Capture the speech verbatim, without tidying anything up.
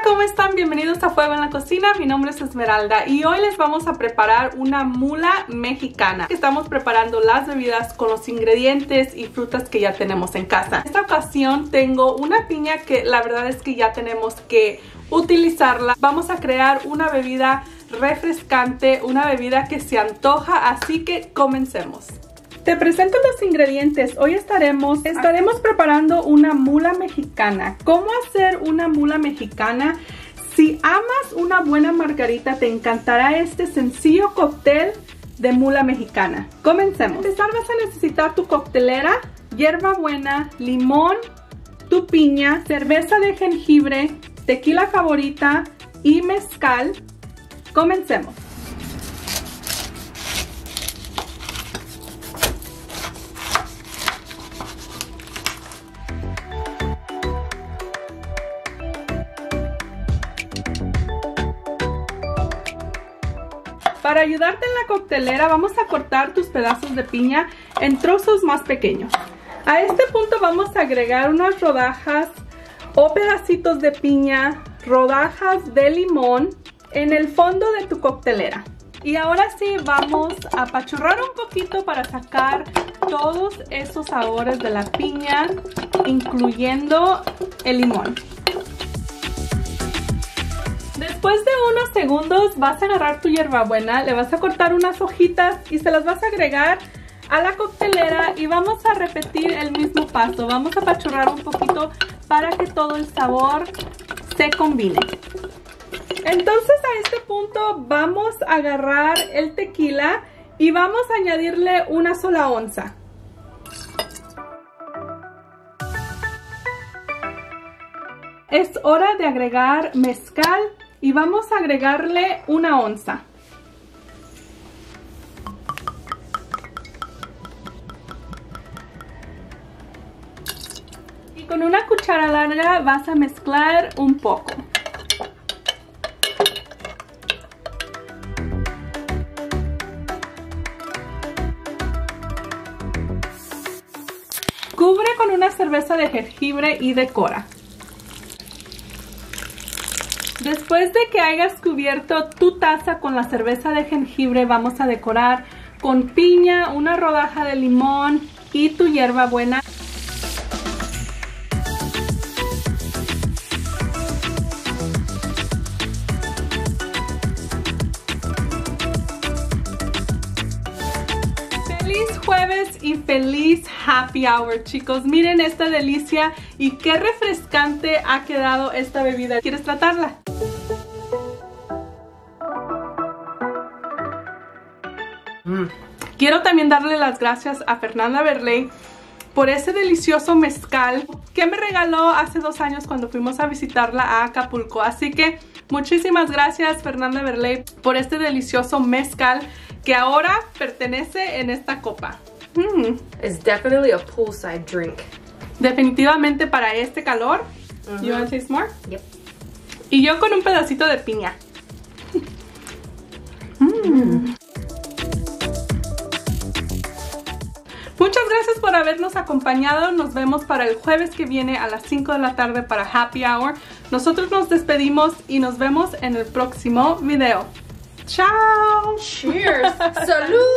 ¿cómo están? Bienvenidos a Fuego en la Cocina. Mi nombre es Esmeralda y hoy les vamos a preparar una mula mexicana. Estamos preparando las bebidas con los ingredientes y frutas que ya tenemos en casa. En esta ocasión tengo una piña que la verdad es que ya tenemos que utilizarla. Vamos a crear una bebida refrescante, una bebida que se antoja, así que comencemos. Te presento los ingredientes. Hoy estaremos, estaremos preparando una mula mexicana. ¿Cómo hacer una mula mexicana? Si amas una buena margarita, te encantará este sencillo cóctel de mula mexicana. Comencemos. Para empezar vas a necesitar tu coctelera, hierbabuena, limón, tu piña, cerveza de jengibre, tequila favorita y mezcal. Comencemos. Para ayudarte en la coctelera vamos a cortar tus pedazos de piña en trozos más pequeños. A este punto vamos a agregar unas rodajas o pedacitos de piña, rodajas de limón en el fondo de tu coctelera. Y ahora sí vamos a apachurrar un poquito para sacar todos esos sabores de la piña, incluyendo el limón. Después de unos segundos vas a agarrar tu hierbabuena, le vas a cortar unas hojitas y se las vas a agregar a la coctelera y vamos a repetir el mismo paso. Vamos a apachurrar un poquito para que todo el sabor se combine. Entonces a este punto vamos a agarrar el tequila y vamos a añadirle una sola onza. Es hora de agregar mezcal y vamos a agregarle una onza. Y con una cuchara larga vas a mezclar un poco. Cubre con una cerveza de jengibre y decora. Después de que hayas cubierto tu taza con la cerveza de jengibre, vamos a decorar con piña, una rodaja de limón y tu hierbabuena. Feliz jueves y feliz happy hour, chicos. Miren esta delicia y qué refrescante ha quedado esta bebida. ¿Quieres tratarla? Mm. Quiero también darle las gracias a Fernanda Verley por ese delicioso mezcal que me regaló hace dos años cuando fuimos a visitarla a Acapulco. Así que muchísimas gracias, Fernanda Verley, por este delicioso mezcal que ahora pertenece en esta copa. Mm. It's definitely a poolside drink. Definitivamente para este calor. Mm-hmm. You want to taste more? Yep. Y yo con un pedacito de piña. Mm. Muchas gracias por habernos acompañado. Nos vemos para el jueves que viene a las cinco de la tarde para Happy Hour. Nosotros nos despedimos y nos vemos en el próximo video. ¡Chao! Cheers! ¡Salud!